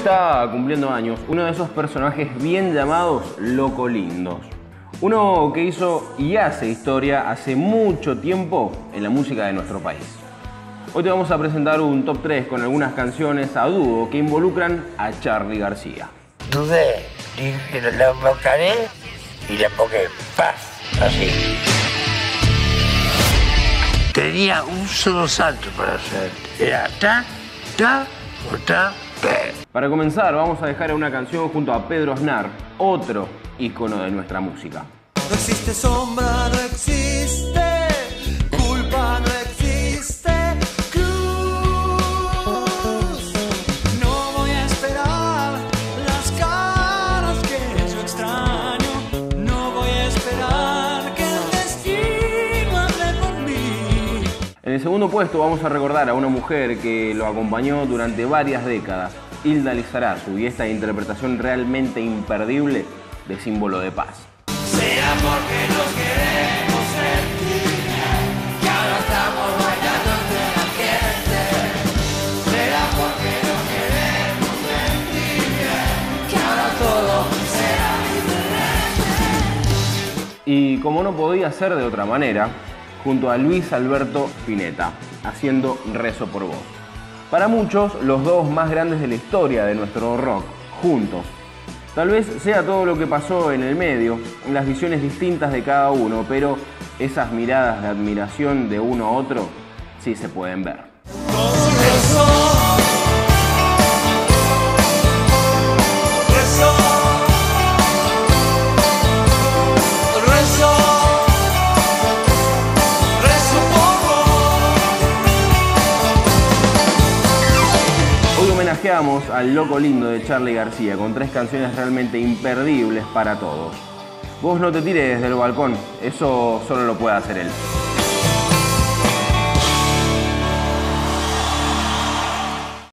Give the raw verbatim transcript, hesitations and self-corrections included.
está cumpliendo años uno de esos personajes bien llamados locolindos. Uno que hizo y hace historia hace mucho tiempo en la música de nuestro país. Hoy te vamos a presentar un top tres con algunas canciones a dúo que involucran a Charly García. Dudé, dije, la invocaré y le enfoqué, paz, así. Tenía un solo salto para hacer, era ta, ta o ta, pe. Para comenzar vamos a dejar una canción junto a Pedro Aznar, otro ícono de nuestra música. No existe sombra, no existe culpa, no existe cruz. No voy a esperar las caras que yo extraño. No voy a esperar que el destino hable por mí. En el segundo puesto vamos a recordar a una mujer que lo acompañó durante varias décadas, Hilda Lizarazu, y esta interpretación realmente imperdible de Símbolo de Paz. Será porque nos queremos sentir que ahora estamos bailando entre la gente. Será porque nos queremos sentir que ahora todo será diferente. Y como no podía ser de otra manera, junto a Luis Alberto Spinetta, haciendo Rezo por Vos. Para muchos, los dos más grandes de la historia de nuestro rock, juntos. Tal vez sea todo lo que pasó en el medio, las visiones distintas de cada uno, pero esas miradas de admiración de uno a otro sí se pueden ver. Homenajeamos al Loco Lindo de Charly García con tres canciones realmente imperdibles para todos. Vos no te tires desde el balcón, eso solo lo puede hacer él.